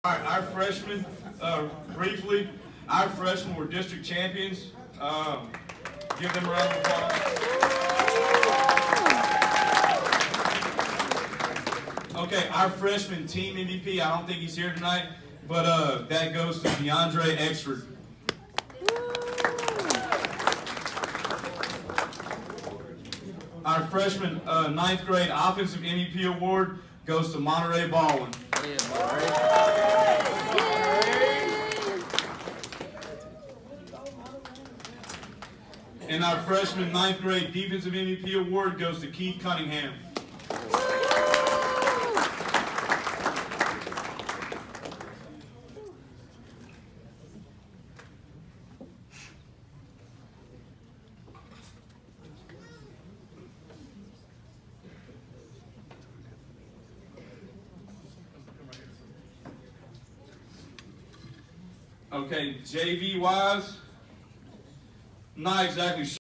All right, our freshmen, briefly, our freshmen were district champions. Give them a round of applause. Okay, our freshman team MVP, I don't think he's here tonight, but that goes to DeAndre Exford. Our freshman 9th grade offensive MVP award goes to Monaray Baldwin. And our freshman 9th grade defensive MVP award goes to Keith Cunningham. Okay, JV wise, not exactly sure.